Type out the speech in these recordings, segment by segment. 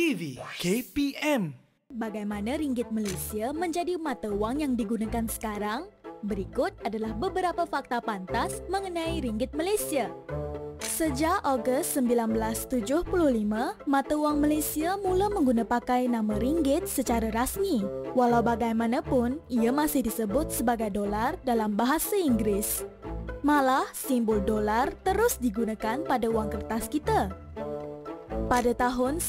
TV KPM. Bagaimana ringgit Malaysia menjadi mata wang yang digunakan sekarang? Berikut adalah beberapa fakta pantas mengenai ringgit Malaysia. Sejak Ogos 1975, mata wang Malaysia mula menggunakan pakai nama ringgit secara rasmi. Walau bagaimanapun, ia masih disebut sebagai dolar dalam bahasa Inggeris. Malah, simbol dolar terus digunakan pada wang kertas kita. Pada tahun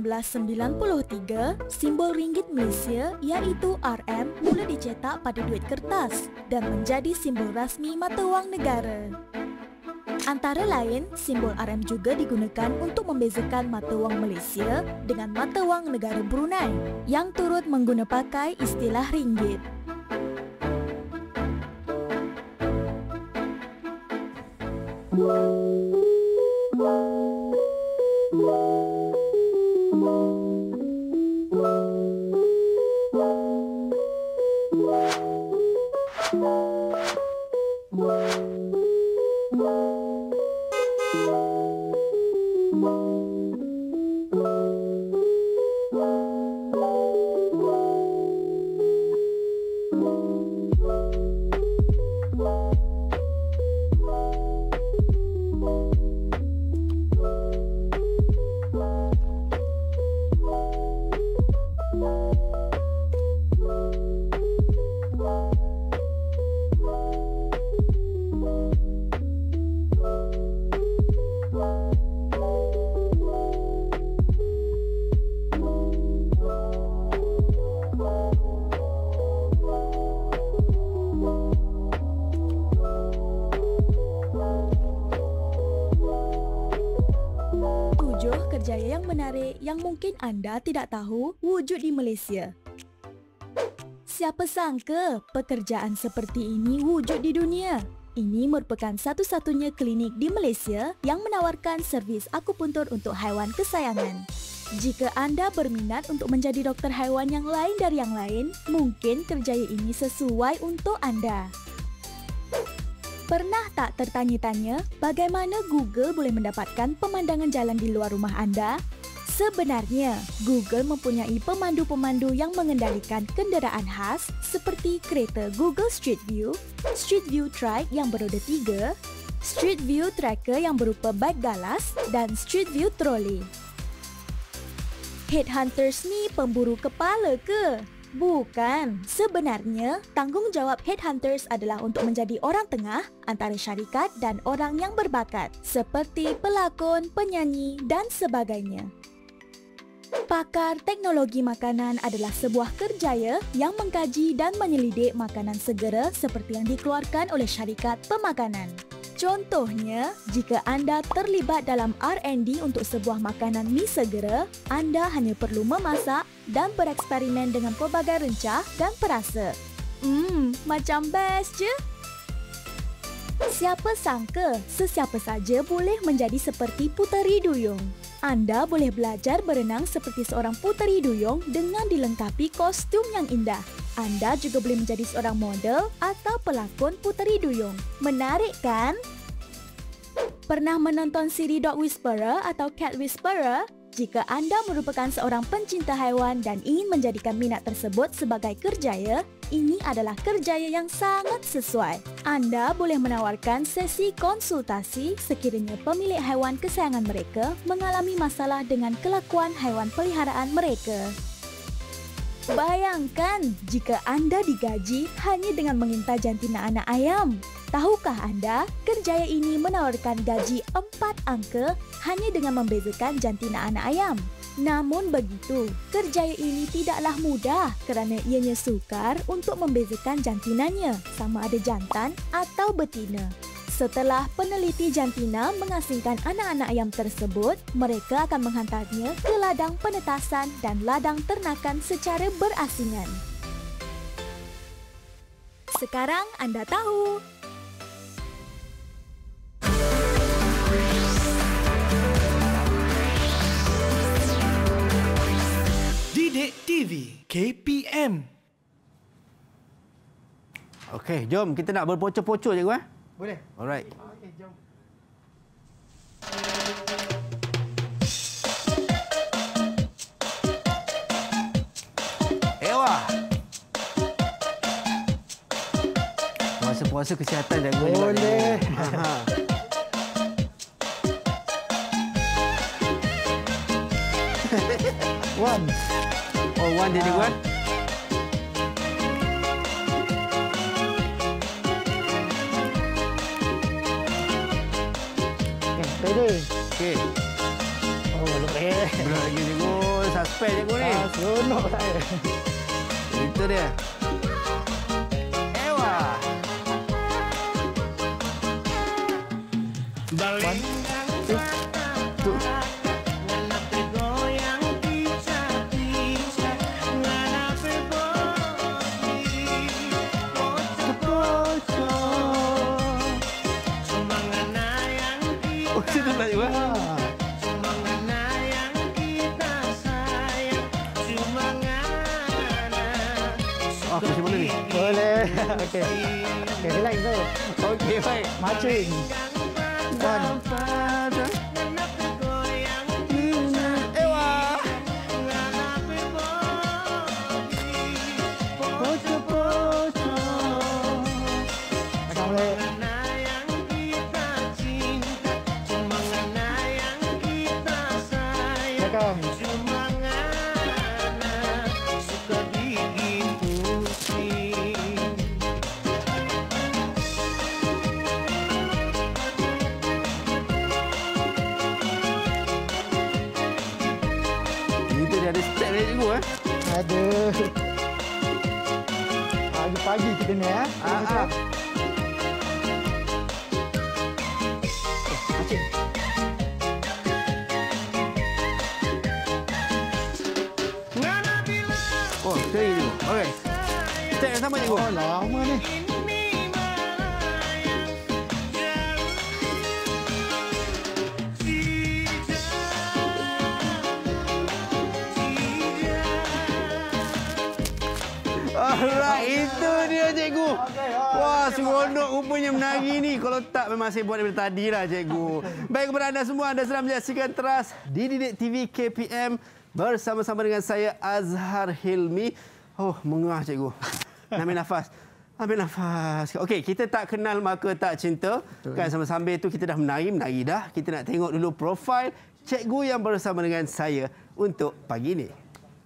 1993, simbol ringgit Malaysia iaitu RM mula dicetak pada duit kertas dan menjadi simbol rasmi mata wang negara. Antara lain, simbol RM juga digunakan untuk membezakan mata wang Malaysia dengan mata wang negara Brunei yang turut mengguna pakai istilah ringgit. Kerjaya yang menarik yang mungkin anda tidak tahu wujud di Malaysia. Siapa sangka pekerjaan seperti ini wujud di dunia? Ini merupakan satu-satunya klinik di Malaysia yang menawarkan servis akupuntur untuk haiwan kesayangan. Jika anda berminat untuk menjadi doktor haiwan yang lain dari yang lain, mungkin kerjaya ini sesuai untuk anda. Pernah tak tertanya-tanya bagaimana Google boleh mendapatkan pemandangan jalan di luar rumah anda? Sebenarnya, Google mempunyai pemandu-pemandu yang mengendalikan kenderaan khas seperti kereta Google Street View, Street View Trike yang beroda 3, Street View Tracker yang berupa beg galas dan Street View Trolley. Headhunters ni pemburu kepala ke? Bukan. Sebenarnya, tanggungjawab headhunters adalah untuk menjadi orang tengah antara syarikat dan orang yang berbakat, seperti pelakon, penyanyi dan sebagainya. Pakar teknologi makanan adalah sebuah kerjaya yang mengkaji dan menyelidik makanan segera seperti yang dikeluarkan oleh syarikat pemakanan. Contohnya, jika anda terlibat dalam R&D untuk sebuah makanan mi segera, anda hanya perlu memasak dan bereksperimen dengan pelbagai rencah dan perasa. Macam best je. Siapa sangka sesiapa saja boleh menjadi seperti puteri duyung. Anda boleh belajar berenang seperti seorang puteri duyung dengan dilengkapi kostum yang indah. Anda juga boleh menjadi seorang model atau pelakon puteri duyung. Menarik kan? Pernah menonton siri Dog Whisperer atau Cat Whisperer? Jika anda merupakan seorang pencinta haiwan dan ingin menjadikan minat tersebut sebagai kerjaya, ini adalah kerjaya yang sangat sesuai. Anda boleh menawarkan sesi konsultasi sekiranya pemilik haiwan kesayangan mereka mengalami masalah dengan kelakuan haiwan peliharaan mereka. Bayangkan jika anda digaji hanya dengan mengintai jantina anak ayam. Tahukah anda, kerjaya ini menawarkan gaji 4 angka hanya dengan membezakan jantina anak ayam. Namun begitu, kerjaya ini tidaklah mudah kerana ianya sukar untuk membezakan jantinanya sama ada jantan atau betina. Setelah peneliti jantina mengasingkan anak-anak ayam tersebut, mereka akan menghantarnya ke ladang penetasan dan ladang ternakan secara berasingan. Sekarang anda tahu. Didik TV KPM. Okey, jom kita nak berpocor-pocor je, Cikgu. Boleh. Alright. Okey, jom. Puasa-puasa kesihatan jaga. Boleh. Ha. Wan. Oh, Wan dia Wan. Ready. Okey. Oh, boleh. Belum lagi cikgu. Suspend cikgu ni. Seronok saya. Itu dia. Ewa. Wan. Tu. Oh, situ tak cikgu. Oh, macam mana ni? Boleh. Okey. Okey, relax tu. Okey, baik. Marching. Wan. Ewa. Akan boleh. Belakang. Itu dia ada step dia cikgu Ada. Pagi-pagi kita ni ya. Marching. Oh, sekali cikgu. Okey. Step yang sama cikgu. Oh, lama ni. Alright, itu dia cikgu. Wah, seronok rupanya menari ni. Kalau tak memang saya buat daripada tadi lah cikgu. Baik kepada anda semua, anda sedang menyaksikan teras di Didik TV KPM bersama-sama dengan saya Azhar Hilmi. Oh, mengah cikgu. Ambil nafas. Ambil nafas. Okey, kita tak kenal maka tak cinta. Betul. Kan sambil-sambil tu kita dah menari dah. Kita nak tengok dulu profil cikgu yang bersama dengan saya untuk pagi ini.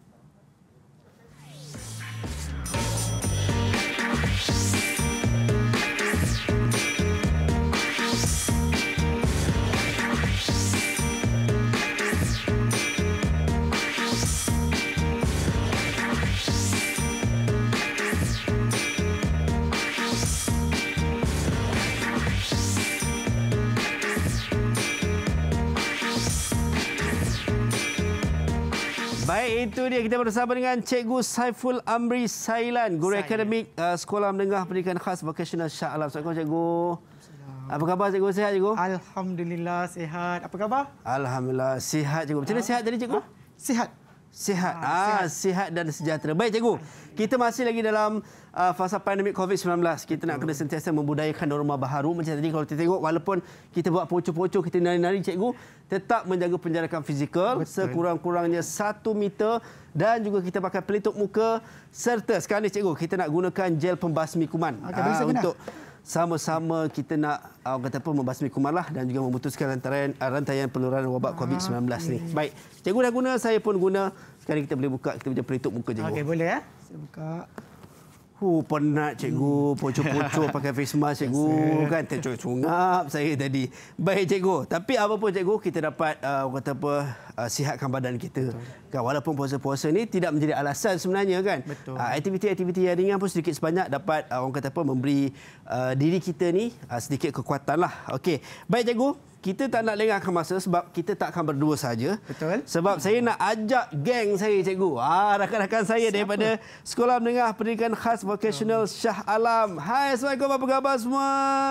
Baik, itu dia kita bersama dengan Cikgu Saiful Amri Sailan, Guru Akademik Sekolah Menengah Pendidikan Khas Vocational Shah Alam. Assalamualaikum cikgu. Apa khabar cikgu? Sihat cikgu? Alhamdulillah sihat. Apa khabar? Alhamdulillah sihat cikgu. Macam mana sihat tadi cikgu? Sihat. Sihat. Sihat dan sejahtera. Baik cikgu. Kita masih lagi dalam fasa pandemik COVID-19. Kita nak kena sentiasa membudayakan norma baharu. Macam tadi kalau kita tengok, walaupun kita buat poco-poco, kita nari-nari cikgu, tetap menjaga penjarakan fizikal sekurang-kurangnya 1 meter dan juga kita pakai pelitup muka serta sekarang ni cikgu, kita nak gunakan gel pembasmi kuman untuk sama-sama kita nak kata apa membasmi kuman lah dan juga memutuskan rantaian penularan wabak COVID-19 ni. Baik, cikgu dah guna, saya pun guna. Sekarang kita boleh buka kita punya pelitup muka cikgu. Okey, boleh ya. Saya buka. Penat cikgu, poco-poco pakai face mask cikgu kan, tercungap saya tadi. Baik cikgu, tapi apa pun cikgu, kita dapat kata apa sihatkan badan kita. Kan, walaupun puasa-puasa ni tidak menjadi alasan sebenarnya kan. Aktiviti-aktiviti yang ringan pun sedikit sebanyak dapat orang kata apa memberi diri kita ni sedikit kekuatan lah. Okey. Baik cikgu, kita tak nak lengahkan masa sebab kita tak akan berdua saja. Betul. Sebab saya nak ajak geng saya cikgu. Rakan-rakan saya daripada Sekolah Menengah Pendidikan Khas Vocational Shah Alam. Hai, Assalamualaikum, apa khabar semua?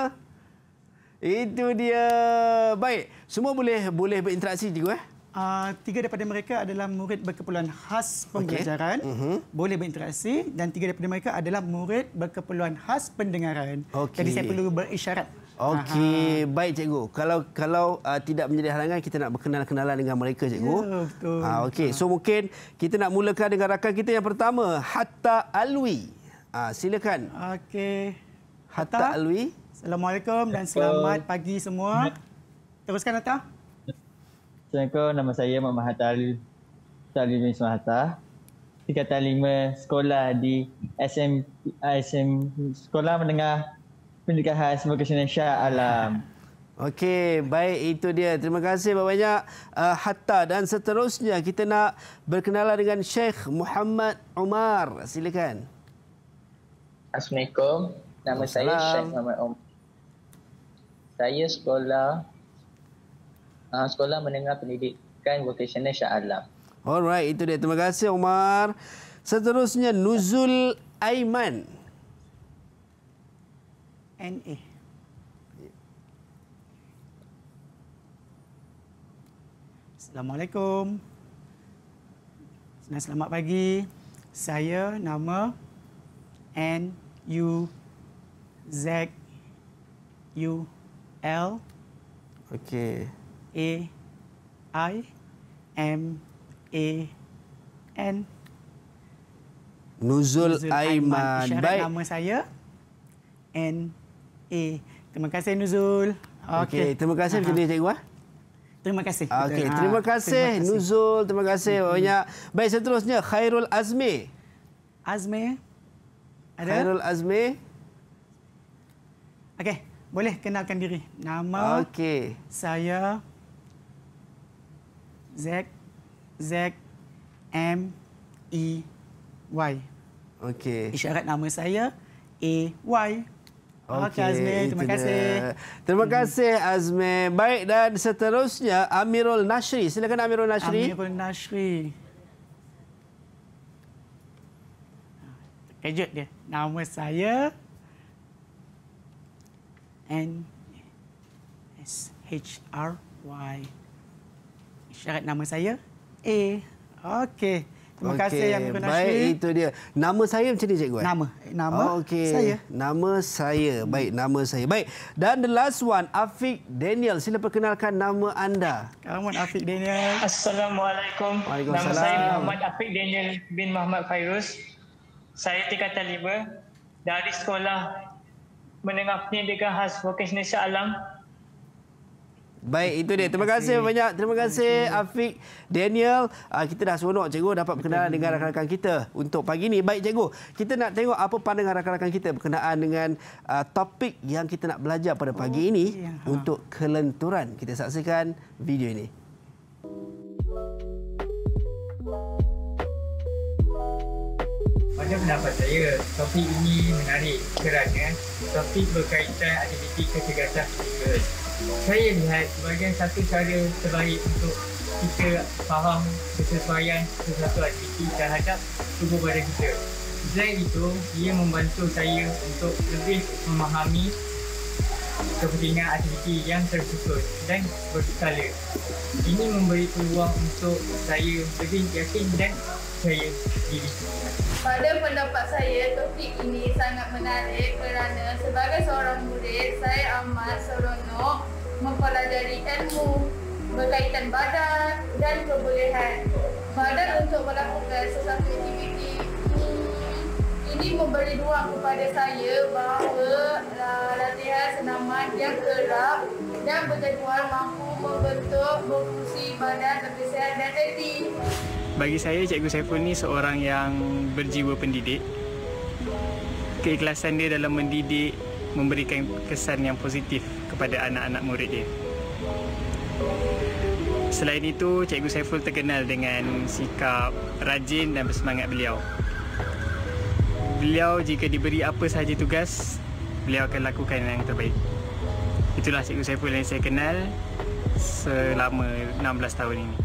Itu dia. Baik, semua boleh berinteraksi cikgu 3 daripada mereka adalah murid berkeperluan khas pembelajaran, boleh berinteraksi, dan 3 daripada mereka adalah murid berkeperluan khas pendengaran. Jadi saya perlu berisyarat. Okey, baik cikgu. Kalau tidak menjadi halangan, kita nak berkenalan-kenalan dengan mereka cikgu. Ya, betul. Okey, so mungkin kita nak mulakan dengan rakan kita yang pertama, Hatta Alwi. Silakan. Okey. Hatta Alwi. Assalamualaikum dan selamat pagi semua. Teruskan Hatta. Assalamualaikum, nama saya Muhammad Hatta Alwi bin Ismail Hatta. Tingkatan 5 sekolah di Sekolah Menengah Pendidikan Khas Vokasional Shah Alam. Okey, baik, itu dia. Terima kasih banyak Hatta, dan seterusnya kita nak berkenalan dengan Sheikh Muhammad Umar. Silakan. Assalamualaikum. Nama saya Sheikh Muhammad Umar. Saya Sekolah Menengah Pendidikan Vokasional Shah Alam. Alright, itu dia. Terima kasih Umar. Seterusnya Nuzul Aiman. NA. Assalamualaikum. Selamat pagi. Saya nama NUZUL. Okey. AIMAN. Nuzul Aiman. Isyarat Baik. nama saya NA. Terima kasih Nuzul. Okey, terima kasih macam ni cikgu. Terima kasih. Okey, terima kasih Nuzul, terima kasih banyak. Baik, seterusnya Khairul Azmi. Azmi. Ada? Khairul Azmi. Okey, boleh kenalkan diri. Nama saya ZMEY. Okey. Isyarat nama saya AY. Okey Azmi, terima kasih. Terima kasih Azmi. Baik, dan seterusnya Amirul Nashri. Silakan Amirul Nashri. Amirul Nashri. Kejut dia. Nama saya NSHRY. Isyarat nama saya A. Okey. Terima kasih Amirul Nashri. Baik, itu dia. Nama saya macam ni cikgu? Nama saya. Nama saya. Baik, nama saya. Baik. Dan the last one, Afiq Daniel. Sila perkenalkan nama anda. Kawan Afiq Daniel. Assalamualaikum. Nama saya Muhammad Afiq Daniel bin Muhammad Fairuz. Saya tingkatan 5 dari Sekolah Menengah Pendidikan Khas Vokasional Shah Alam. Baik, itu dia. Terima kasih banyak. Terima kasih Afiq Daniel. Kita dah seronok cikgu dapat berkenalan dengan rakan-rakan kita untuk pagi ini. Baik cikgu, kita nak tengok apa pandangan rakan-rakan kita berkenaan dengan topik yang kita nak belajar pada pagi ini untuk kelenturan. Kita saksikan video ini. Pada pendapat saya, topik ini menarik kerana topik berkaitan aktiviti kecergasan fizikal. Saya lihat sebagai satu cara terbaik untuk kita faham kesesuaian sesuatu aktiviti terhadap tubuh badan kita. Selain itu, ia membantu saya untuk lebih memahami kepentingan aktiviti yang tersusun dan berskala. Ini memberi peluang untuk saya lebih yakin dan percaya diri. Pada pendapat saya, topik ini sangat menarik kerana sebagai seorang murid, saya amat seronok mempelajari ilmu berkaitan badan dan kebolehan badan untuk melakukan sesuatu aktiviti. Ini memberi ruang kepada saya bahawa latihan senaman yang kerap dan berjadual mampu membentuk fungsi badan lebih sihat dan aktif. Bagi saya, Cikgu Saiful ni seorang yang berjiwa pendidik. Keikhlasan dia dalam mendidik memberikan kesan yang positif kepada anak-anak murid dia. Selain itu, Cikgu Saiful terkenal dengan sikap rajin dan bersemangat beliau. Beliau jika diberi apa sahaja tugas, beliau akan lakukan yang terbaik. Itulah Cikgu Saiful yang saya kenal selama 16 tahun ini.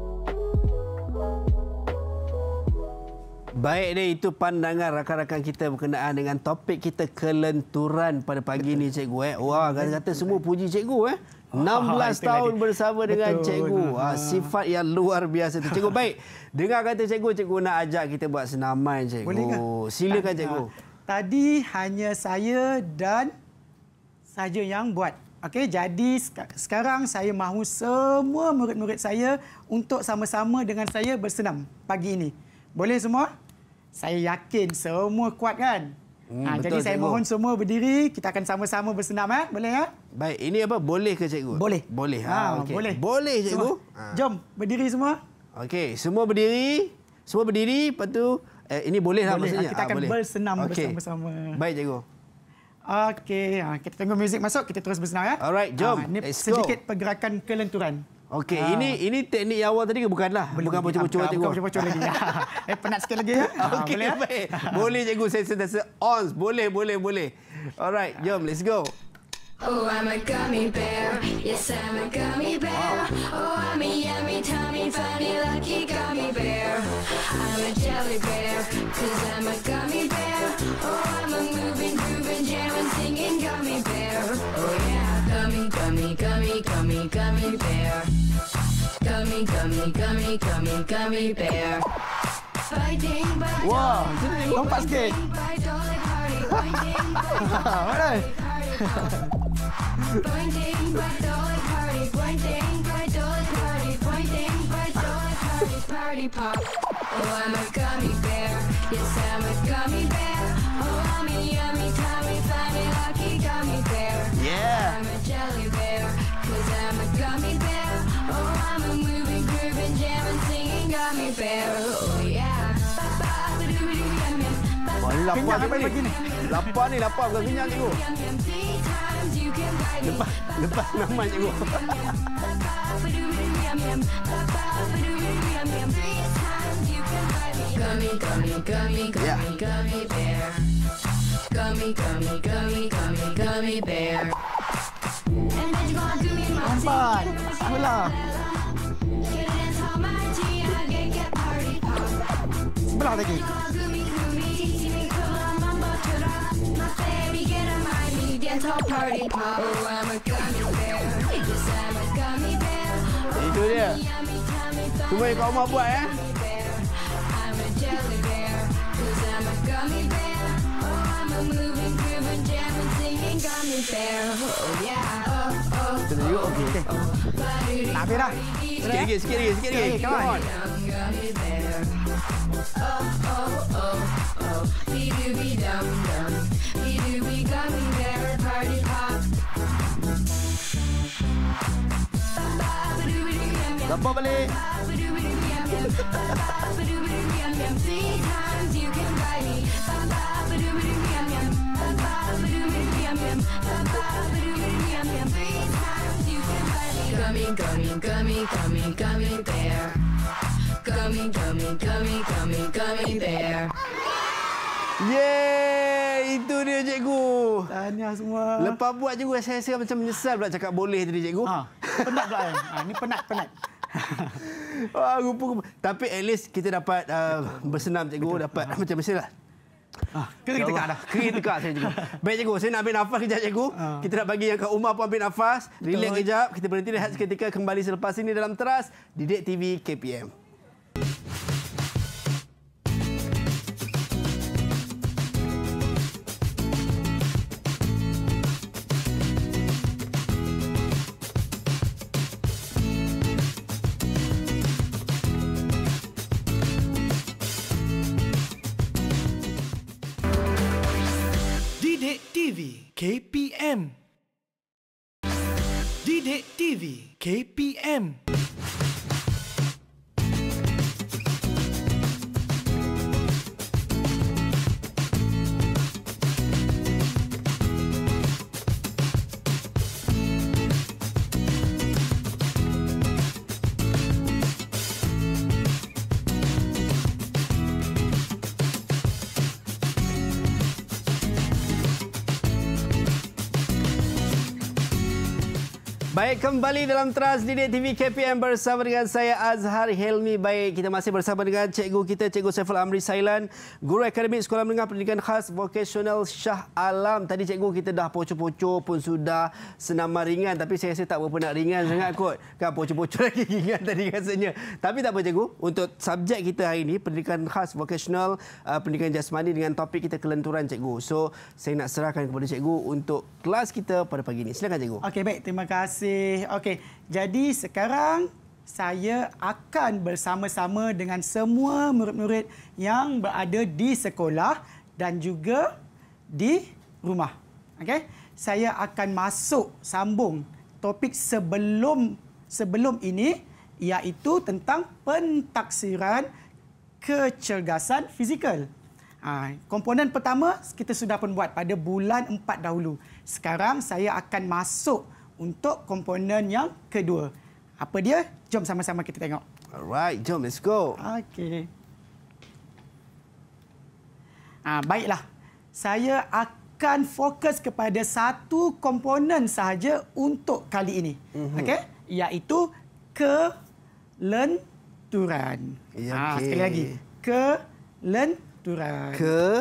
Baik deh, itu pandangan rakan-rakan kita berkenaan dengan topik kita kelenturan pada pagi ini cikgu. Wah, kata-kata semua puji cikgu 16 tahun bersama dengan cikgu. Sifat yang luar biasa tu cikgu. Baik, dengar kata cikgu, cikgu nak ajak kita buat senaman cikgu. Boleh ke? Silakan cikgu. Tadi hanya saya dan saja yang buat. Okey, jadi sekarang saya mahu semua murid-murid saya untuk sama-sama dengan saya bersenam pagi ini. Boleh semua? Saya yakin semua kuat kan? Jadi saya mohon semua berdiri. Kita akan sama-sama bersenam. Boleh ya? Baik, ini apa? Boleh ke cikgu? Boleh. Boleh. Okay. Boleh. Boleh cikgu. Jom, berdiri semua. Okey, semua berdiri. Semua berdiri. Lepas tu, ini boleh lah maksudnya. Kita akan bersenam bersama-sama. Baik cikgu. Okey, kita tunggu muzik masuk. Kita terus bersenam ya. Alright, jom. Ini sedikit pergerakan kelenturan. Okey, ini teknik yang awal tadi ke bukanlah? Bukan bocor-bocor cikgu. Bukan bocor lagi. Penat sikit lagi ya. Okey, boleh, baik. Boleh cikgu, saya sentiasa on. Boleh. Alright, jom, let's go. Oh, I'm a gummy bear. Yes, I'm a gummy bear. Oh, I'm a yummy, tummy, funny, lucky gummy bear. I'm a jelly bear, 'cause I'm a gummy bear. Oh, I'm a moving, grooving, jamming, singing gummy bear. Oh yeah, gummy, gummy, gummy, gummy, gummy bear. Gummy, gummy, gummy, gummy, gummy bear. Fighting by wow, lompat sikit. Pointing by dolly party, pointing by dolly party, pointing by dolly party, party pop. Oh, I'm a gummy bear. Yes, I'm a gummy bear. Oh, I'm a yummy, tummy, funny, lucky gummy bear. Yeah. I'm a jelly bear, 'cause I'm a gummy bear. Oh, I'm a moving, grooving, jamming, singing gummy bear. Oh yeah. Lapar ni. Lapar bukan kenyang cikgu. Lepas nama cikgu. Gummy, gummy, gummy, gummy, gummy bear. Gummy, gummy, gummy, gummy, gummy bear. Lompat. Mula. Sebelah lagi. Party pop. Oh, I'm a gummy bear. Yes, I'm a gummy bear. Itu dia. Semua yang kau buat ya. I'm a jelly bear, 'cause I'm a gummy bear. Oh, I'm a moving, grooving, jamming, singing gummy bear. Oh yeah. Okey. Tak habis dah. Sikit lagi. Come on. Gummy bear. Oh. Be-doo-be-dum-dum. Be-doo-be gummy bear. Party pop. Lapar balik. Gummy, gummy, gummy, gummy, gummy bear. Gummy, gummy, gummy, gummy, gummy bear. Yeay, itu dia cikgu. Tahniah semua. Lepas buat cikgu, saya rasa macam menyesal pula cakap boleh tadi cikgu. Penat pula kan? Ini penat. Rupa-rupa. Tapi at least kita dapat bersenam cikgu, dapat macam biasalah. Kering tekak dah. Kering tekak saya cikgu. Baik cikgu, saya nak ambil nafas kejap cikgu. Kita nak bagi yang kat rumah pun ambil nafas. Relax kejap. Kita berhenti rehat seketika, kembali selepas ini dalam Teras Didik TV KPM. Didik TV KPM. Didik TV KPM. Baik, kembali dalam Teras Didik TV KPM bersama dengan saya Azhar Helmi. Baik, kita masih bersama dengan cikgu kita, Cikgu Saiful Amri Sailan, Guru Akademik Sekolah Menengah Pendidikan Khas Vokasional Shah Alam. Tadi cikgu kita dah pocor-pocor pun sudah senaman ringan, tapi saya rasa tak berapa nak ringan sangat kot. Kan pocor-pocor lagi ringan tadi rasanya. Tapi tak apa cikgu, untuk subjek kita hari ini, Pendidikan Khas Vokasional Pendidikan Jasmani dengan topik kita kelenturan cikgu. So, saya nak serahkan kepada cikgu untuk kelas kita pada pagi ini. Silakan cikgu. Okey, baik. Terima kasih. Okey, jadi sekarang saya akan bersama-sama dengan semua murid-murid yang berada di sekolah dan juga di rumah. Okey? Saya akan sambung topik sebelum ini, iaitu tentang pentaksiran kecergasan fizikal. Komponen pertama kita sudah pun buat pada bulan 4 dahulu. Sekarang saya akan masuk untuk komponen yang kedua. Apa dia? Jom sama-sama kita tengok. Alright, jom let's go. Okey. Baiklah. Saya akan fokus kepada satu komponen sahaja untuk kali ini. Okey? Iaitu kelenturan. Sekali lagi. Kelenturan.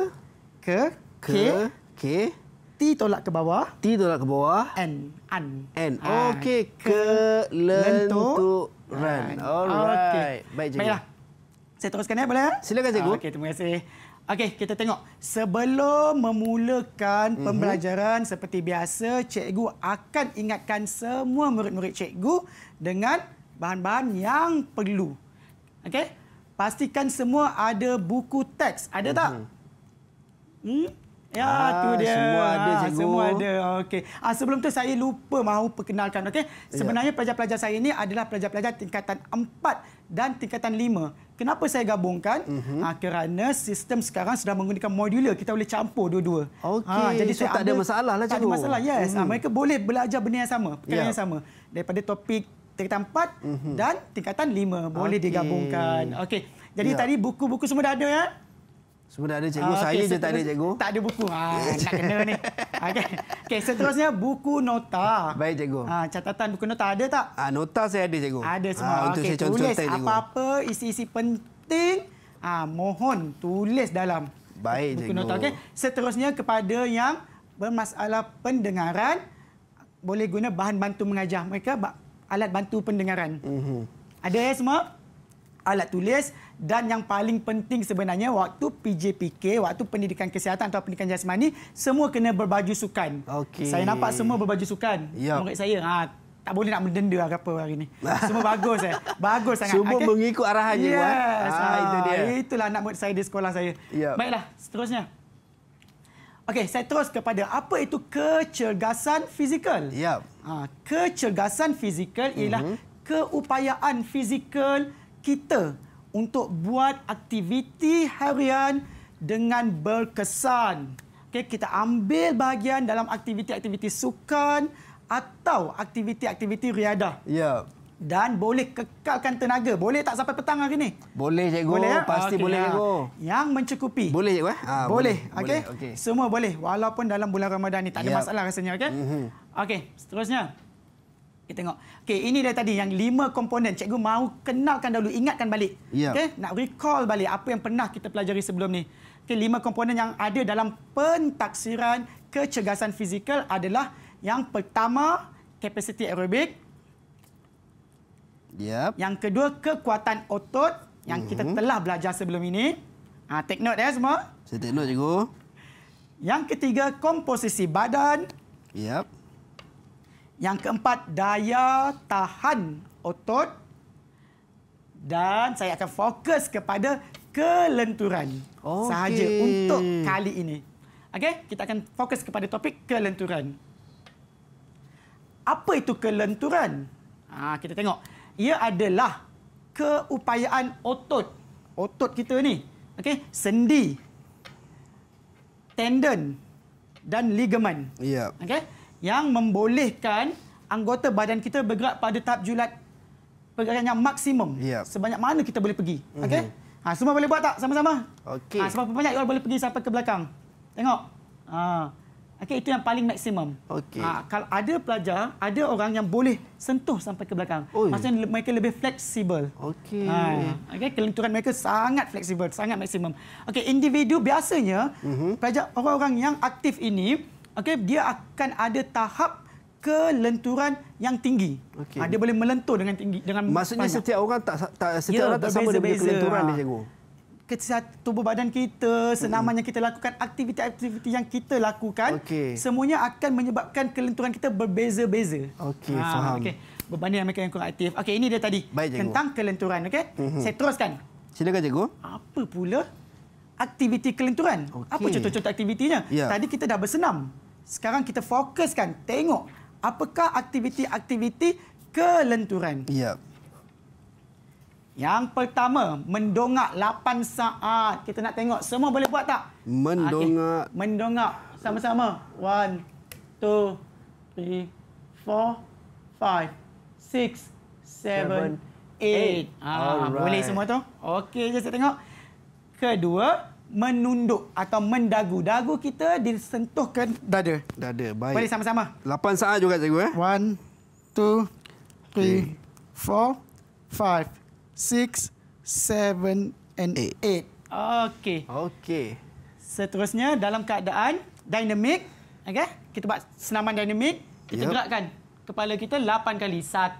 T tolak ke bawah. N. Okey, kelenturan. Alright. Baik, cikgu. Baiklah. Saya teruskan boleh? Silakan, cikgu. Okey, terima kasih. Okey, kita tengok. Sebelum memulakan pembelajaran seperti biasa, cikgu akan ingatkan semua murid-murid cikgu dengan bahan-bahan yang perlu. Okey? Pastikan semua ada buku teks. Ada tak? Ya, tu dia. Semua ada, cikgu. Semua ada. Okey. Sebelum tu saya lupa mahu perkenalkan. Okey. Sebenarnya pelajar-pelajar saya ini adalah pelajar-pelajar tingkatan 4 dan tingkatan 5. Kenapa saya gabungkan? Kerana sistem sekarang sudah menggunakan modular. Kita boleh campur dua-dua. Okey. Jadi tak ada masalah lah, cikgu. Tak ada masalah, yes. Mereka boleh belajar benda yang sama, perkara yang sama. Daripada topik tingkatan 4 dan tingkatan 5. Boleh digabungkan. Okey. Jadi tadi buku-buku semua dah ada, ya? Semua dah ada, cikgu. Saya je tak ada, cikgu. Tak ada buku. Nak kena ni. Okey, seterusnya buku nota. Baik, cikgu. Catatan buku nota ada tak? Nota saya ada, cikgu. Ada semua. Untuk saya tulis cikgu. apa-apa isi-isi penting. Mohon tulis dalam baik, buku cikgu. nota. Okey. Seterusnya kepada yang bermasalah pendengaran, boleh guna bahan bantu mengajar mereka, alat bantu pendengaran. Ada ya semua? Alat tulis. Dan yang paling penting sebenarnya waktu PJPK, waktu pendidikan kesihatan atau pendidikan jasmani, semua kena berbaju sukan. Okey. Saya nampak semua berbaju sukan. Yep. Murid saya tak boleh nak mendenda apa hari ni. Semua bagus. Bagus sangat. Semua mengikut arahan je. Yes. Itu dia. Itulah anak murid saya di sekolah saya. Yep. Baiklah, seterusnya. Okey, saya terus kepada apa itu kecergasan fizikal. Yep. Kecergasan fizikal ialah keupayaan fizikal kita untuk buat aktiviti harian dengan berkesan. Okay, kita ambil bahagian dalam aktiviti-aktiviti sukan atau aktiviti-aktiviti riadah. Ya. Dan boleh kekalkan tenaga. Boleh tak sampai petang hari ni? Boleh, cikgu. Boleh, ya? Pasti boleh, cikgu. Yang mencukupi. Boleh, cikgu. Boleh. Okey. Okay. Semua boleh. Walaupun dalam bulan Ramadan ni. Tak ada masalah rasanya. Okey. Okey, seterusnya. Kita tengok. Okey, ini dia tadi yang 5 komponen. Cikgu mahu kenalkan dahulu, ingatkan balik. Yep. Okey, nak recall balik apa yang pernah kita pelajari sebelum ni. Okey, 5 komponen yang ada dalam pentaksiran kecergasan fizikal adalah yang pertama, kapasiti aerobik. Yep. Yang kedua, kekuatan otot yang kita telah belajar sebelum ini. Take note ya semua. Saya take note, cikgu. Yang ketiga, komposisi badan. Yep. Yang keempat, daya tahan otot. Dan saya akan fokus kepada kelenturan sahaja untuk kali ini. Okey, kita akan fokus kepada topik kelenturan. Apa itu kelenturan? Kita tengok. Ia adalah keupayaan otot. Otot kita ni. Okey, sendi, tendon dan ligamen. Yep. Okey, yang membolehkan anggota badan kita bergerak pada tahap julat pergerakan yang maksimum. Yep. Sebanyak mana kita boleh pergi. Okey? Semua boleh buat tak sama-sama? Okey. Sebab banyak orang boleh pergi sampai ke belakang. Tengok. Okey, itu yang paling maksimum. Okey. Kalau ada pelajar, ada orang yang boleh sentuh sampai ke belakang. Maksudnya mereka lebih fleksibel. Okey. Okey, kelenturan mereka sangat fleksibel, sangat maksimum. Okey, individu biasanya pelajar orang-orang yang aktif ini, okey, dia akan ada tahap kelenturan yang tinggi. Okay. Dia boleh melentur dengan tinggi, dengan maksudnya banyak. Setiap orang setiap orang tak sama dengan kelenturan dia, cikgu. Kesihatan tubuh badan kita, senaman yang kita lakukan, aktiviti-aktiviti yang kita lakukan, semuanya akan menyebabkan kelenturan kita berbeza-beza. Okey, faham. Okey, berbanding dengan mereka yang kurang aktif. Okey, ini dia tadi. Baik, cikgu. Tentang kelenturan, okey? Saya teruskan. Silakan, cikgu. Apa pula aktiviti kelenturan. Apa contoh-contoh aktivitinya? Ya. Tadi kita dah bersenam. Sekarang kita fokuskan, tengok apakah aktiviti-aktiviti kelenturan. Ya. Yang pertama, mendongak 8 saat. Kita nak tengok semua boleh buat tak? Mendongak. Okay. Mendongak sama-sama. 1, 2, 3, 4, 5, 6, 7, 8. Boleh semua tu? Okey, je saya tengok. Kedua, menunduk atau mendagu. Dagu kita disentuhkan dada. Dada, baik. Boleh sama-sama. 8 saat juga cikgu 1, 2, 3, 4, 5, 6, 7 and 8. Okey. Okey. Seterusnya dalam keadaan dinamik, okey? Kita buat senaman dinamik. Kita gerakkan kepala kita 8 kali. 1,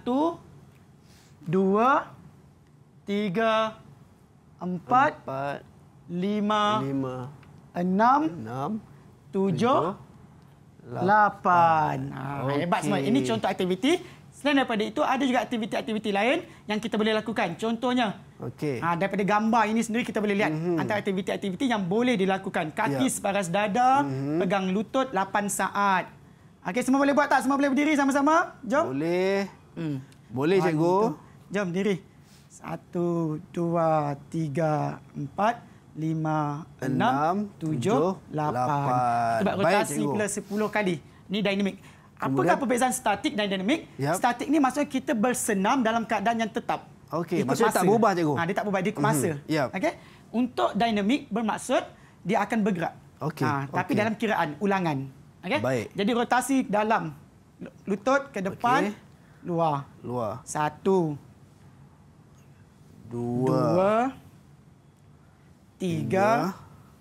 2, 3, 4, 5, 6, 7, 8. Hebat semua. Ini contoh aktiviti. Selain daripada itu, ada juga aktiviti-aktiviti lain yang kita boleh lakukan. Contohnya, daripada gambar ini sendiri kita boleh lihat antara aktiviti-aktiviti yang boleh dilakukan. Kaki separas dada, pegang lutut 8 saat. Okey, semua boleh buat tak? Semua boleh berdiri sama-sama? Jom. Boleh. Boleh, cikgu. Jom, diri. 1, 2, 3, 4, 5, 6, 7, 8. Kita buat rotasi pula 10 kali. Ini dinamik. Apakah perbezaan statik dan dinamik? Statik ni maksudnya kita bersenam dalam keadaan yang tetap. Okey, maksudnya tak berubah, cikgu. Dia tak berubah, dia ikut masa. Okey. Untuk dinamik bermaksud dia akan bergerak. Tapi dalam kiraan ulangan. Okey. Baik. Jadi rotasi dalam lutut ke depan, luar. 1, 2, 3,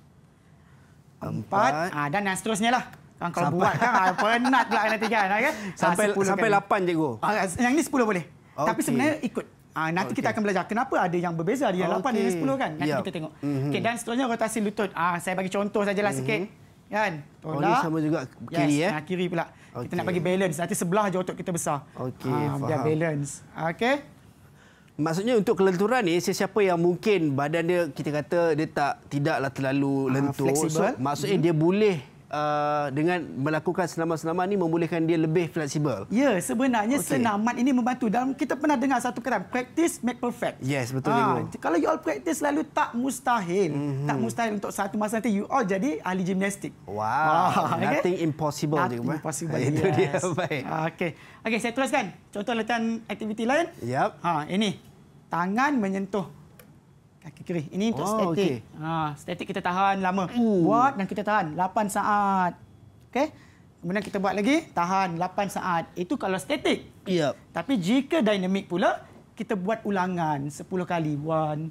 4, dan yang seterusnya lah. Kalau buat kan penat pula nanti kan. Sampai 8 cikgu. Yang ni 10 boleh. Tapi sebenarnya ikut. Nanti kita akan belajar kenapa ada yang berbeza, ada yang 8, ada yang 10 kan. Nanti kita tengok. Okey, dan seterusnya rotasi lutut. Saya bagi contoh sajalah sikit. Kan? Tolak. Ini sama juga kiri kiri pula. Kita nak bagi balance. Nanti sebelah je otot kita besar. Okey, biar balance. Okey. Maksudnya untuk kelenturan ni, sesiapa yang mungkin badan dia kita kata dia tidaklah terlalu lentur. So, maksudnya dia boleh dengan melakukan senaman-senaman ni membolehkan dia lebih fleksibel. Ya, sebenarnya senaman ini membantu. Dalam kita pernah dengar satu kata, practice make perfect. Yes, betul cikgu. Kalau you all practice selalu tak mustahil. Tak mustahil untuk satu masa nanti you all jadi ahli gimnastik. Wow, nothing impossible cikgu. Nothing impossible. Itu dia. Baik. Okey, saya teruskan. Contoh latihan aktiviti lain. Ini tangan menyentuh kaki kiri. Ini untuk statik. Statik kita tahan lama. Buat dan kita tahan 8 saat. Okey. Kemudian kita buat lagi, tahan 8 saat. Itu kalau statik. Tapi jika dinamik pula, kita buat ulangan 10 kali. 1.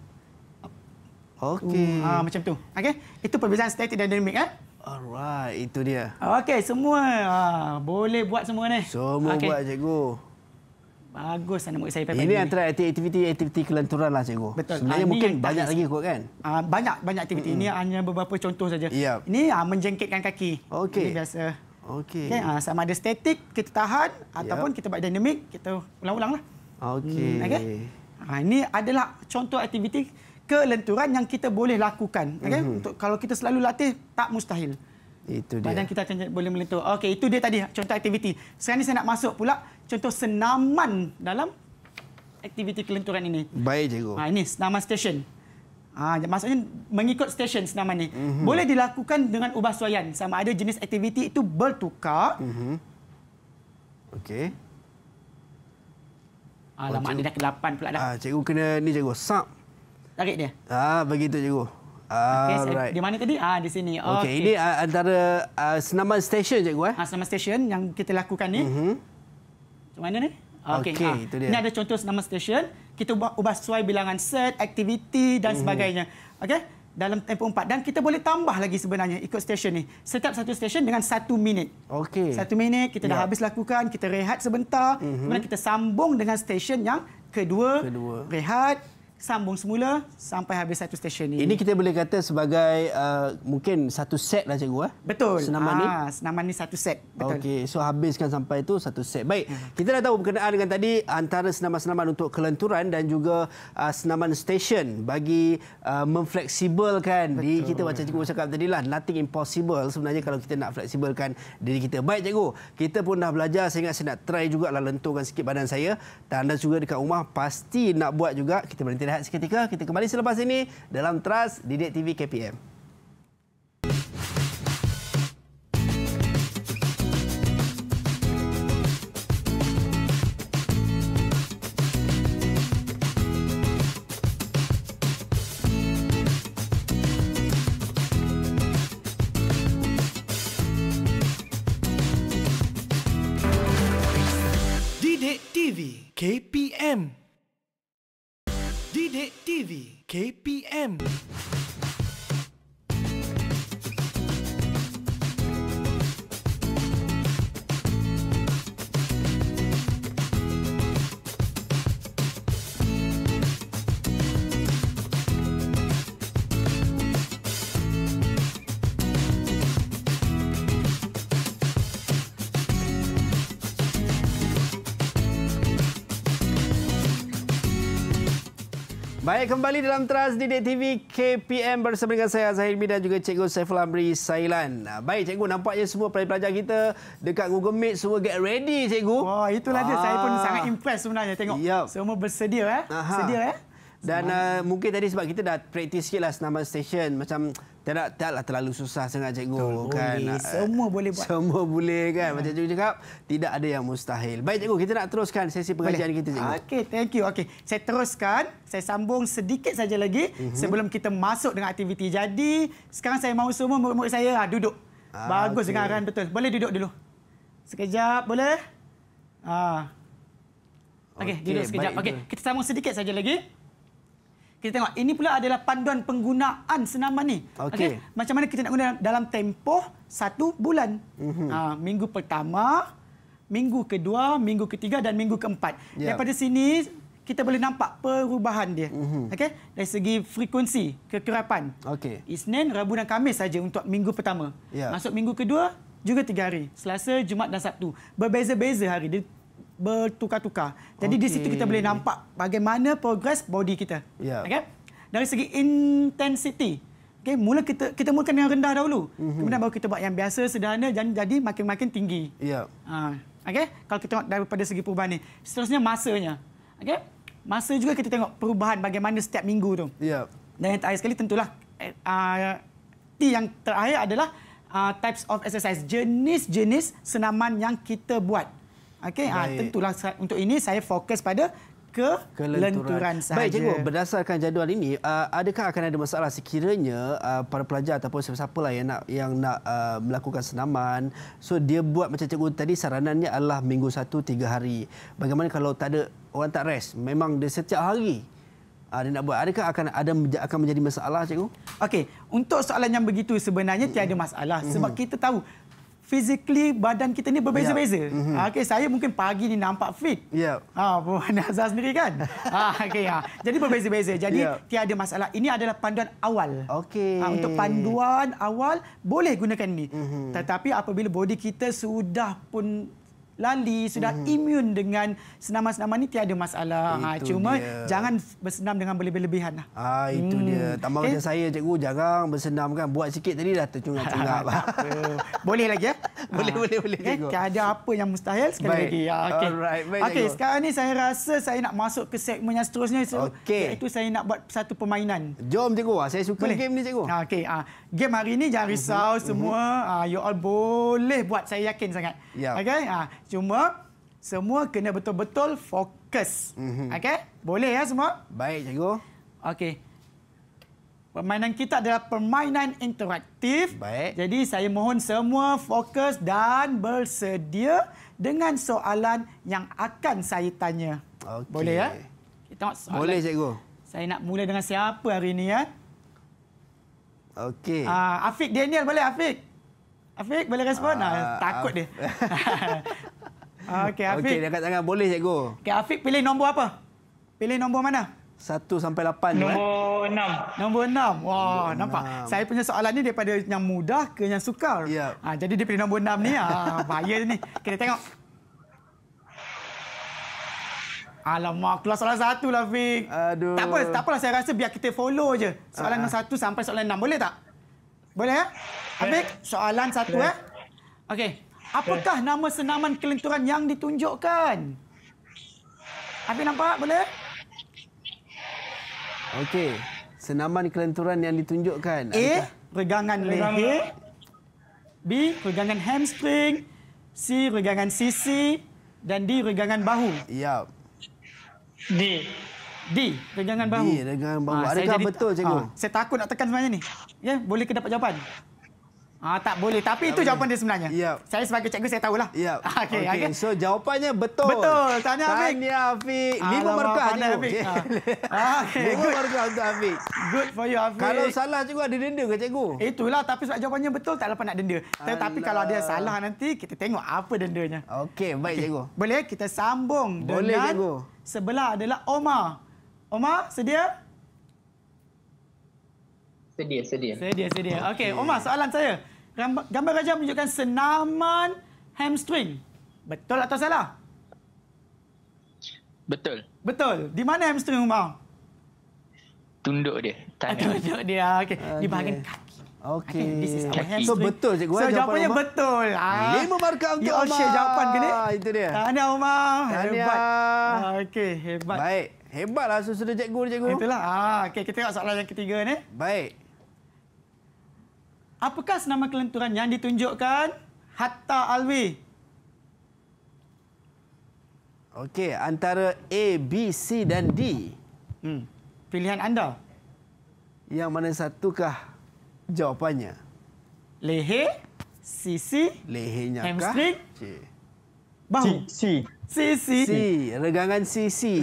Okey. Macam tu. Okey. Itu perbezaan statik dan dinamik Alright, itu dia. Okey, semua boleh buat semua ni. Semua buat cikgu. Bagus anak murid saya pagi ini antara aktiviti kelenturan lah cikgu. Betul. Sebenarnya mungkin banyak lagi kot kan? Banyak aktiviti. Ini hanya beberapa contoh saja. Ini menjengkitkan kaki. Ini biasa. Okey. Sama ada statik, kita tahan ataupun kita buat dinamik, kita ulang-ulang lah. Okey. Ini adalah contoh aktiviti kelenturan yang kita boleh lakukan. Untuk kalau kita selalu latih, tak mustahil. Itu dia. Badan kita akan boleh melentur. Okey, itu dia tadi contoh aktiviti. Sekarang ni saya nak masuk pula contoh senaman dalam aktiviti kelenturan ini. Baik, cikgu. Ini senaman stesen. Maksudnya mengikut stesen senaman ni. Boleh dilakukan dengan ubah suaian. Sama ada jenis aktiviti itu bertukar. Okey. Alamak, dia dah ke-8 pula dah. Cikgu kena ni cikgu, sap. Tarik dia. Begitu cikgu. Okay, di mana tadi? Di sini. Okey, ini antara senaman stesen cikgu. Senaman stesen yang kita lakukan ni. Macam mana ni? Okey, itu dia. Ini ada contoh senaman stesen. Kita ubah sesuai bilangan set, aktiviti dan sebagainya. Okey, dalam tempoh 4. Dan kita boleh tambah lagi sebenarnya ikut stesen ni. Setiap satu stesen dengan 1 minit. Okey. 1 minit, kita dah habis lakukan, kita rehat sebentar. Kemudian kita sambung dengan stesen yang kedua. Rehat. sambung semula sampai habis satu stesen ni. Ini kita boleh kata sebagai mungkin satu set lah cikgu. Betul. Senaman ni? Senaman ni satu set. Betul. Okey, so habiskan sampai itu satu set. Baik, kita dah tahu berkenaan dengan tadi antara senaman-senaman untuk kelenturan dan juga senaman stesen bagi memfleksibelkan diri kita. Macam cikgu cakap tadi lah, nothing impossible sebenarnya kalau kita nak fleksibelkan diri kita. Baik cikgu, kita pun dah belajar. Saya ingat saya nak try jugalah lenturkan sikit badan saya. Dan anda juga dekat rumah pasti nak buat juga. Kita berhenti rehat seketika. Kita kembali selepas ini dalam Trust Didik TV KPM. Didik TV KPM. Didik TV KPM. Baik, kembali dalam Trust Didik TV KPM bersama dengan saya Azhar Hilmi dan juga Cikgu Saiful Amri Sailan. Baik cikgu, nampaknya semua pelajar-pelajar kita dekat Google Meet semua get ready cikgu. Wah, itulah dia. Saya pun sangat impress sebenarnya tengok. Semua bersedia Sedia Dan mungkin tadi sebab kita dah praktis sikitlah senaman stesen, macam taklah terlalu susah sangat cikgu. Betul, kan. Boleh. Semua boleh buat. Semua boleh kan. Macam cikgu cakap, tidak ada yang mustahil. Baik cikgu, kita nak teruskan sesi pengajian kita cikgu. Okey, thank you. Okey, saya teruskan. Saya sambung sedikit saja lagi sebelum kita masuk dengan aktiviti. Jadi, sekarang saya mahu semua murid-murid saya duduk. Bagus dengan arahan betul. Boleh duduk dulu. Sekejap, boleh? Okey, duduk sekejap. Okey, kita sambung sedikit saja lagi. Kita tengok, ini pula adalah panduan penggunaan senaman ni. Okey. Macam mana kita nak guna dalam tempoh 1 bulan. Minggu pertama, minggu kedua, minggu ketiga dan minggu keempat. Daripada sini, kita boleh nampak perubahan dia. Okey, dari segi frekuensi, kekerapan. Isnin, Rabu dan Khamis saja untuk minggu pertama. Masuk minggu kedua, juga 3 hari. Selasa, Jumaat dan Sabtu. Berbeza-beza hari. Dia bertukar-tukar. Jadi di situ kita boleh nampak bagaimana progres body kita. Okey. Dari segi intensity, okey, kita mulakan yang rendah dahulu. Kemudian baru kita buat yang biasa, sederhana, jadi makin-makin tinggi. Okey. Kalau kita tengok daripada segi perubahan ni. Seterusnya masanya. Okey. Masa juga kita tengok perubahan bagaimana setiap minggu tu. Dan yang terakhir sekali tentulah yang terakhir adalah types of exercise, jenis-jenis senaman yang kita buat. Okey, tentulah untuk ini saya fokus pada kelenturan sahaja. Baik cikgu, berdasarkan jadual ini, adakah akan ada masalah sekiranya para pelajar ataupun siapa-siapa lah yang nak melakukan senaman, so dia buat macam cikgu tadi saranannya adalah minggu 1 3 hari. Bagaimana kalau tak ada orang tak rest, memang dia setiap hari dia nak buat, adakah akan menjadi masalah cikgu? Okey, untuk soalan yang begitu sebenarnya tiada masalah sebab kita tahu physically badan kita ni berbeza-beza. Okey, saya mungkin pagi ni nampak fit. Puan Azhar sendiri kan. Okey, jadi berbeza-beza. Jadi tiada masalah. Ini adalah panduan awal. Untuk panduan awal boleh gunakan ini. Tetapi apabila body kita sudah pun lali, sudah imun dengan senaman-senaman ni tiada masalah. Cuma jangan bersenam dengan berlebih-lebihan lah. Itu dia. Tambah macam saya cikgu, jarang bersenam kan. Buat sikit tadi dah tercungap-cungap. Boleh lagi ya? Boleh cikgu. Tiada apa yang mustahil sekali lagi. Okey, sekarang ni saya rasa saya nak masuk ke segmen yang seterusnya. Iaitu saya nak buat satu permainan. Jom cikgu, saya suka game ni cikgu. Okey, game hari ni jangan risau semua. You all boleh buat, saya yakin sangat. Okey, cuma semua kena betul-betul fokus. Okey? Boleh ya semua? Baik cikgu. Okey. Permainan kita adalah permainan interaktif. Baik. Jadi saya mohon semua fokus dan bersedia dengan soalan yang akan saya tanya. Boleh ya? Kita tengok soalan. Boleh cikgu. Saya nak mula dengan siapa hari ini ya? Okey. Afiq Daniel, boleh Afiq? Afiq boleh respon? Takut dia. Okey, Afiq. Okey, dekat tangan boleh cikgu. Okey, Afiq pilih nombor apa? Pilih nombor mana? 1 sampai 8 tu. Nombor 6. Nombor 6. Wah, nampak. Saya punya soalan ni daripada yang mudah ke yang sukar. Ya. Jadi dia pilih nombor 6 ni. Bahaya ni. Kita tengok. Alamak, keluar soalan 1 lah, Fik. Aduh. Tak apalah, saya rasa biar kita follow je. Soalan nombor 1 sampai soalan 6. Boleh tak? Boleh, ya? Fik, soalan 1, Okey. Apakah nama senaman kelenturan yang ditunjukkan? Fik nampak? Boleh? Okey. Senaman kelenturan yang ditunjukkan. A. Regangan leher. B. Regangan hamstring. C. Regangan sisi. Dan D. Regangan bahu. Ya. D. Regangan bahu. D. Regangan bahu. Adakah betul, cikgu? Saya takut nak tekan sebenarnya ni. Ya, boleh ke dapat jawapan? Tak boleh. Tapi itu jawapan dia sebenarnya. Yep. Saya sebagai cikgu, saya tahulah. Ya. Okey. So, jawapannya betul. Betul. Tahniah, Fik. Tahniah, Fik. 5 markah, cikgu. 5 markah untuk Afiq. Good for you, Afiq. Kalau salah, cikgu ada denda ke, cikgu? Itulah. Tapi sebab jawapannya betul, tak dapat nak denda. Tetapi kalau ada salah nanti, kita tengok apa dendanya. Okey, baik, cikgu. Boleh kita sambung Boleh, dengan cikgu. sebelah adalah Omar. Omar, sedia? Sedia. Okey, Omar, soalan saya. Gambar rajah menunjukkan senaman hamstring. Betul atau salah? Betul. Di mana hamstring, Omar? Tunduk dia. Tunduk dia. Okey. Di bahagian kaki. Okey. This is our hamstring. So, betul, cikgu. So, jawapannya betul. 5 markah untuk Omar. Omar. Share jawapan ke ni? Itu dia. Tahniah, Omar. Tahniah. Hebat. Okey, hebat. Baik. Hebatlah susunan cikgu, cikgu. Itulah. Okey, kita tengok soalan yang ketiga ni. Baik. Apakah senaman kelenturan yang ditunjukkan? Hatta Alwi. Okey, antara A, B, C dan D. Pilihan anda. Yang mana satukah jawapannya? Leher, sisi, Lehernya hamstring, kah? bahu. Sisi. C. Regangan sisi.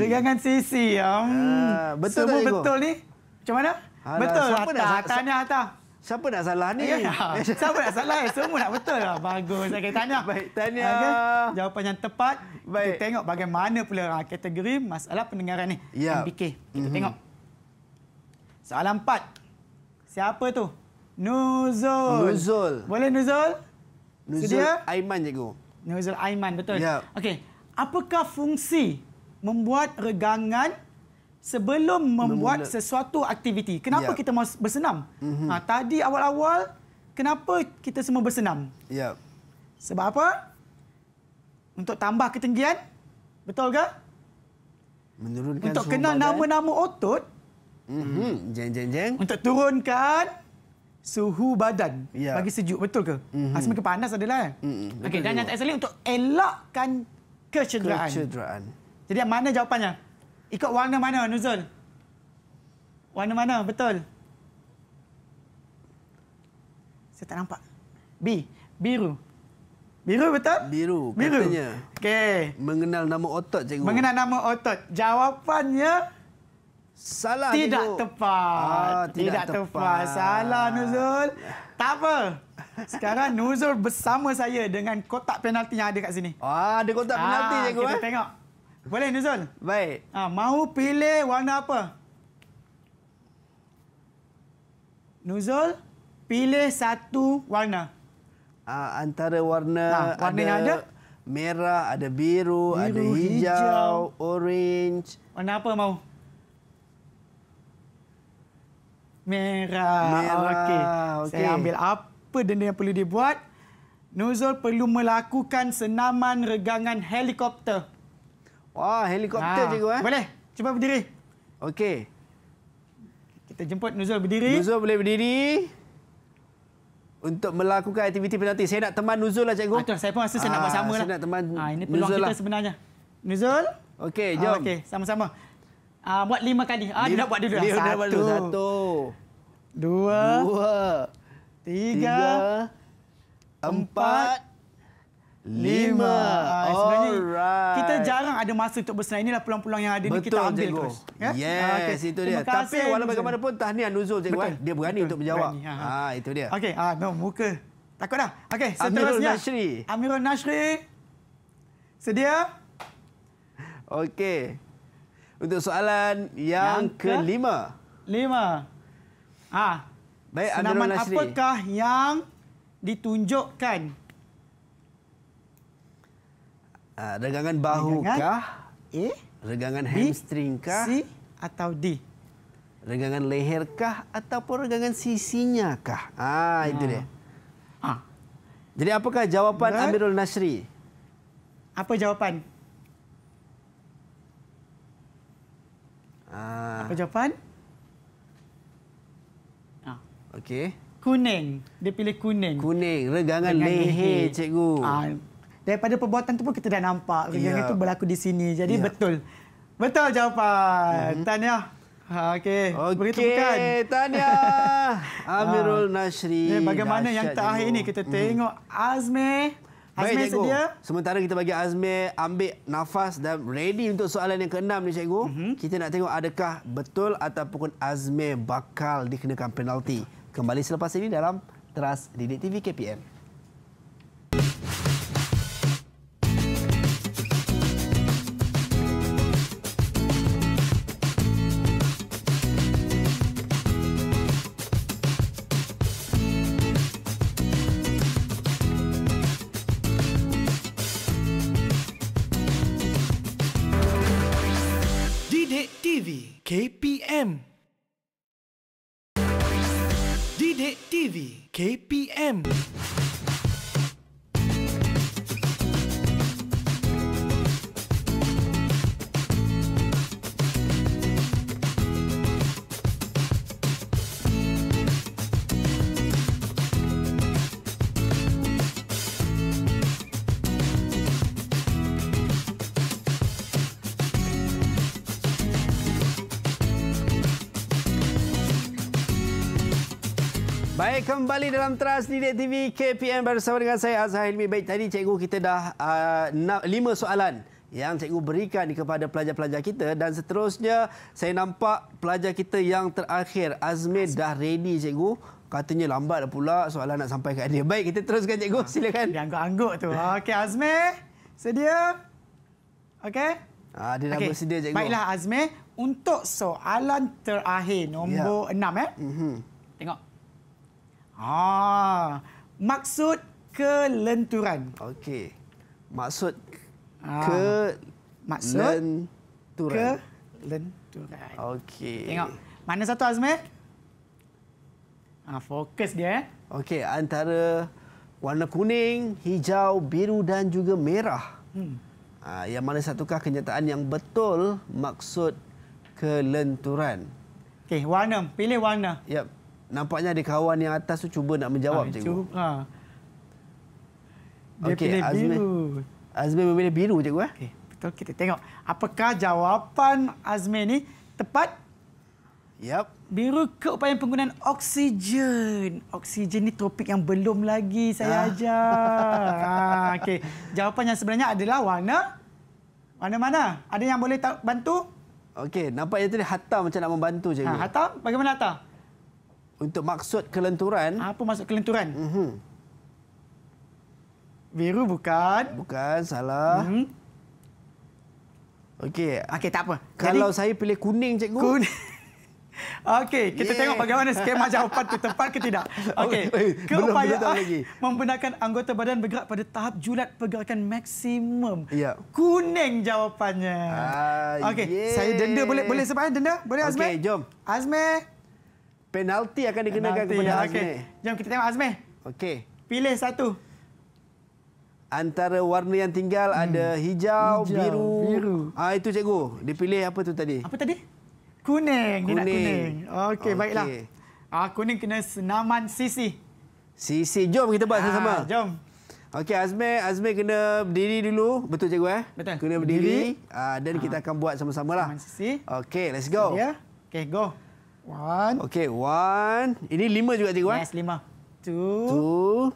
Semua Betul tak, cikgu? betul ni. Macam mana? Alah, betul. siapa Hatta. Siapa nak salah ni? Siapa nak salah? Semua nak betul lah. Bagus. Saya tanya. Baik, tahniah. Okay. Jawapan yang tepat. Baik. Kita tengok bagaimana pula kategori masalah pendengaran ni. Ya. MBK. Kita tengok. Soalan 4. Siapa tu? Nuzul. Boleh Nuzul? Nuzul Sedia? Aiman, cikgu. Nuzul Aiman, betul. Ya. Okey. Apakah fungsi membuat regangan sebelum membuat sesuatu aktiviti? Kenapa kita mau bersenam? Tadi awal-awal, kenapa kita semua bersenam? Ya. Sebab apa? Untuk tambah ketinggian? Betul ke? Menurunkan Untuk suhu kenal badan. nama-nama otot? Jeng. Untuk turunkan suhu badan. Ya. Bagi sejuk, betul ke? Semakin panas adalah. Okey, dan yang tak sekali untuk elakkan kecederaan. Jadi mana jawapannya? Ikut warna mana, Nuzul? Warna mana? Betul. Saya tak nampak. B. Biru. Biru betul? Biru. Katanya. Okey. Mengenal nama otot, cikgu. Mengenal nama otot. Jawapannya salah, tidak cikgu. tepat. Tidak tepat. Salah, Nuzul. Tak apa. Sekarang Nuzul bersama saya dengan kotak penalti yang ada kat sini. Ada kotak penalti, cikgu. Kita tengok. Boleh, Nuzul? Baik. Mau pilih warna apa? Nuzul, pilih satu warna. Antara warna yang ada? Merah, ada biru, ada hijau, orange. Warna apa mau? Merah. Okey. Saya ambil apa benda yang perlu dibuat. Nuzul perlu melakukan senaman regangan helikopter. Wah, helikopter, cikgu. Boleh. Cuba berdiri. Okey. Kita jemput Nuzul berdiri. Nuzul boleh berdiri untuk melakukan aktiviti penalti. Saya nak teman Nuzul lah, cikgu. Saya pun rasa saya nak buat sama lah. Saya nak teman ini peluang Nuzul kita lah sebenarnya. Nuzul. Okey, jom. Okey, sama-sama. Buat 5 kali. Dia nak buat dulu. 1, 2, 3, 4, 5. Sebenarnya kita jarang ada masa untuk bersenam. Inilah peluang-peluang yang ada ni kita ambil terus. Yes, itu dia. Tapi walau bagaimanapun tahniah Nuzul, cikgu. Dia berani untuk menjawab. Itu dia. Okey, muka. Takut dah. Okey, Amirul seterusnya. Nashri. Amirul Nashri. Sedia? Okey. Untuk soalan yang kelima. 5. Baik, senaman Amirul Nasri. apakah yang ditunjukkan? Regangan bahukah? A. Regangan B, hamstringkah? C atau D? Regangan leherkah ataupun regangan sisinya kah? Itu dia. Jadi apakah jawapan Amirul Nasri? Apa jawapan? Apa jawapan? Okey. Kuning. Dia pilih kuning. Kuning, regangan leher, cikgu. Daripada perbuatan tu pun kita dah nampak regangan itu berlaku di sini. Jadi Ya. betul. Betul jawapan. Tahniah. Okey. Beri tepukan. Tahniah. Amirul Nasri. Bagaimana yang Dahsyat, terakhir cikgu. ni kita tengok Azmi. Azmi Baik, cikgu. sedia? Sementara kita bagi Azmi ambil nafas dan ready untuk soalan yang ke-6 ni, cikgu. Kita nak tengok adakah betul ataupun Azmi bakal dikenakan penalti. Kembali selepas ini dalam Teras Didik TV KPM. Didik TV KPM. Didik TV KPM. Baik, kembali dalam Teras Didik TV KPM bersama dengan saya Azhar Hilmi. Baik, tadi cikgu kita dah 5 soalan yang cikgu berikan kepada pelajar-pelajar kita dan seterusnya saya nampak pelajar kita yang terakhir Azmi dah ready, cikgu. Katanya lambat dah pula soalan nak sampai kat dia. Baik, kita teruskan, cikgu. Silakan. Dia angguk-angguk tu. Okey, Azmi. Sedia? Okey? Dia dah bersedia, cikgu. Baiklah, Azmi. Untuk soalan terakhir, nombor 6. Tengok. Maksud kelenturan. Okey. Maksud Maksud kelenturan. kelenturan. Okey. Tengok. Mana satu, Azmi? Fokus dia. Okey, antara warna kuning, hijau, biru dan juga merah. Yang mana satukah kenyataan yang betul maksud kelenturan? Okey, warna. Pilih warna. Yap. Nampaknya ada kawan yang atas tu cuba nak menjawab, cikgu. Dia pilih biru. Azmi memilih biru, cikgu. Okey, betul. Kita tengok apakah jawapan Azmi ni tepat. Yap. Biru keupayaan penggunaan oksigen. Oksigen ni topik yang belum lagi saya ajar. Okey, jawapan yang sebenarnya adalah warna mana? Ada yang boleh bantu? Okey, nampaknya tadi Hatta macam nak membantu, cikgu. Hatta, bagaimana Hatta? Untuk maksud kelenturan. Apa maksud kelenturan? Biru bukan? Bukan, salah. Okey. Okey, tak apa. Kalau saya pilih kuning, cikgu. Kuning. Okey, kita tengok bagaimana skema jawapan itu tepat ke tidak. Okey. Keupayaan membenarkan anggota badan bergerak pada tahap julat pergerakan maksimum. Ya. Kuning jawapannya. Okey, saya denda boleh sebab denda? Boleh, Azmi? Okey, jom. Azmi. Penalti akan dikenakan kepada Azmi. Okey. Jom kita tengok Azmi. Okey. Pilih satu. Antara warna yang tinggal ada hijau, biru. Itu, cikgu. Dia pilih apa tu tadi? Apa tadi? Kuning. Dia nak kuning. Okey, baiklah. Kuning kena senaman sisi. Sisi. Jom kita buat sama-sama. Jom. Okey, Azmi kena berdiri dulu. Betul, cikgu? Betul. Kena berdiri. Dan kita akan buat sama-sama lah. Senaman sisi. Okey, let's go. Ya. Okey, go. 1. Okey, 1. Ini 5 juga, cikgu? Yes, 5. 2.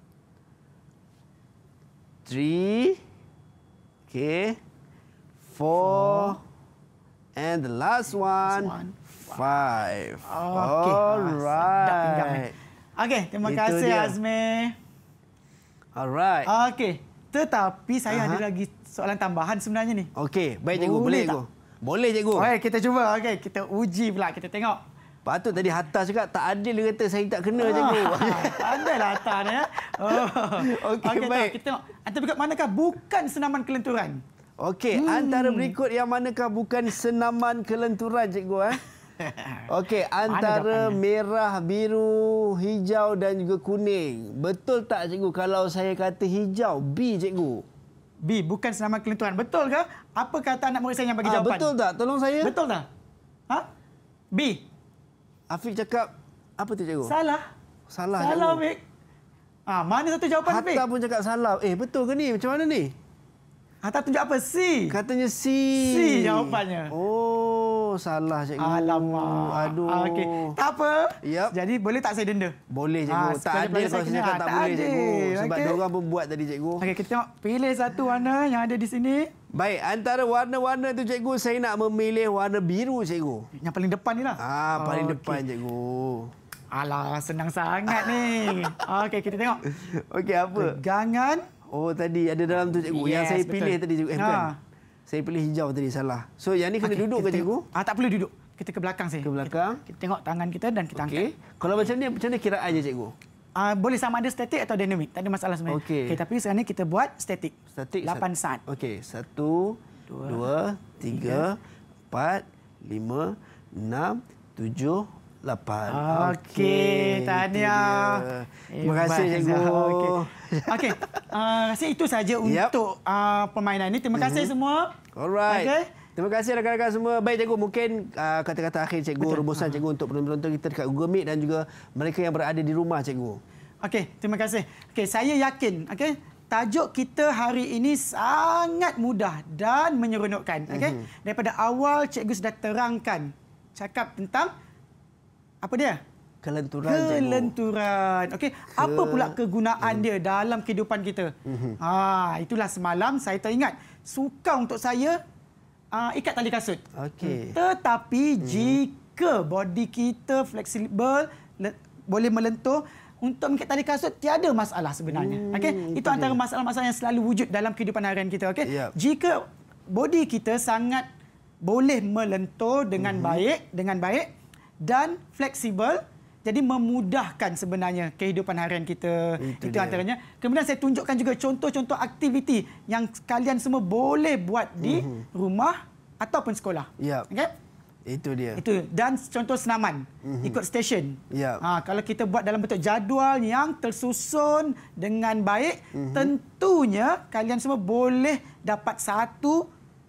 3. Okay. 4. And the last one. 5. Alright. Okey, terima kasih, Azmi. Alright. Okey, tetapi saya ada lagi soalan tambahan sebenarnya ni. Okey, baik, cikgu. Boleh, cikgu. Boleh cikgu. Okey, kita cuba. Okey, kita uji pula. Kita tengok. Patut tadi Hatta cakap tak adil, dia kata saya tak kena cikgu. Adalah Hatta ni ya. Oh. Okey, baik. Kita tengok. Antara berikut manakah bukan senaman kelenturan? Okey, antara berikut yang manakah bukan senaman kelenturan cikgu Okey, antara merah, biru, hijau dan juga kuning. Betul tak cikgu kalau saya kata hijau? B cikgu. B, bukan senaman kelenturan. Betul ke? Apa kata anak murid saya yang bagi jawapan? Betul tak? Tolong saya. Betul tak? Ha? B. Afiq cakap apa tu cikgu? Salah. Salah Salah, cikgu. Afiq. Mana satu jawapan, Afiq? Hatta pun cakap salah. Betul ke ni? Macam mana ni? Hatta tunjuk apa? C. Katanya C. C jawapannya. Oh, salah cikgu. Alamak. Aduh. Okey. Tak apa. Yep. Jadi boleh tak saya denda? Boleh cikgu. Tak adil kalau saya cakap tak boleh cikgu. Sebab diorang pun buat tadi cikgu. Okey, kita tengok. Pilih satu warna yang ada di sini. Baik, antara warna-warna tu cikgu, saya nak memilih warna biru cikgu. Yang paling depan ni lah. Paling depan cikgu. Alah, senang sangat ni. Okey, kita tengok. Okey, apa? Pegangan. Oh, tadi ada dalam tu cikgu. Yang saya pilih tadi cikgu. Bukan. Saya pilih hijau tadi, salah. So, yang ni kena duduk ke cikgu? Tak perlu duduk. Kita ke belakang saja. Ke belakang. Kita tengok tangan kita dan kita angkat. Kalau macam ni kiraannya cikgu? Boleh sama ada statik atau dinamik. Tak ada masalah sebenarnya. Okey. Tapi sekarang ni kita buat statik. Statik. 8 saat. Okey. 1, 2, 3, 4, 5, 6, 7, 8. Okey, tahniah. Terima kasih cikgu. Okey. Rasa itu saja untuk permainan ini. Terima kasih semua. Alright. Okay. Terima kasih rakan-rakan semua. Baik cikgu, mungkin kata-kata akhir cikgu, rumusan cikgu untuk penonton kita dekat Google Meet dan juga mereka yang berada di rumah cikgu. Okey, terima kasih. Okey, saya yakin, okey, tajuk kita hari ini sangat mudah dan menyeronokkan. Okey. Daripada awal cikgu sudah terangkan cakap tentang apa dia? Kelenturan. Kelenturan. Okey, apa pula kegunaan dia dalam kehidupan kita? Itulah semalam saya teringat. Sukar untuk saya ikat tali kasut. Okey. Tetapi jika body kita fleksibel, boleh melentur, untuk mengikat tali kasut tiada masalah sebenarnya. Okey, itu antara masalah-masalah yang selalu wujud dalam kehidupan harian kita. Okey. Yep. Jika body kita sangat boleh melentur dengan baik dan fleksibel, jadi memudahkan sebenarnya kehidupan harian kita. Itu antaranya. Kemudian saya tunjukkan juga contoh-contoh aktiviti yang kalian semua boleh buat di rumah ataupun sekolah. Yep. Okey? Itu dia. Itu. Dan contoh senaman. Ikut stesen. Yep. Kalau kita buat dalam bentuk jadual yang tersusun dengan baik, tentunya kalian semua boleh dapat satu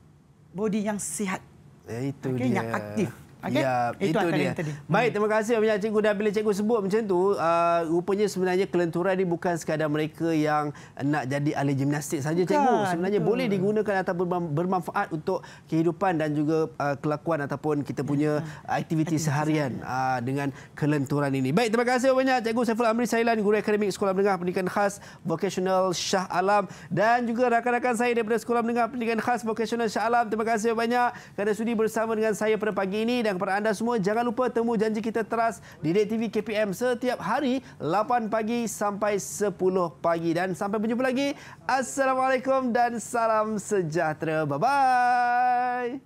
body yang sihat. Itu dia. Yang aktif. Okay? Ya, itu dia. Baik, terima kasih banyak cikgu. Dan bila cikgu sebut macam tu, rupanya sebenarnya kelenturan ni bukan sekadar mereka yang nak jadi ahli gimnastik saja cikgu. Sebenarnya boleh digunakan atau bermanfaat untuk kehidupan dan juga kelakuan ataupun kita punya aktiviti seharian dengan kelenturan ini. Baik, terima kasih banyak cikgu Saiful Amri Sailan, guru akademik Sekolah Menengah Pendidikan Khas Vocational Shah Alam, dan juga rakan-rakan saya daripada Sekolah Menengah Pendidikan Khas Vocational Shah Alam. Terima kasih banyak kerana sudi bersama dengan saya pada pagi ini. Dan kepada anda semua, jangan lupa temu janji kita teras di Didik TV KPM setiap hari 8 pagi sampai 10 pagi. Dan sampai berjumpa lagi. Assalamualaikum dan salam sejahtera. Bye-bye.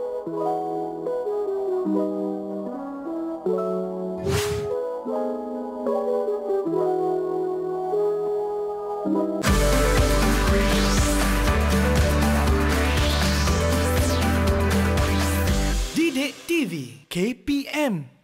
Thank you. TV KPM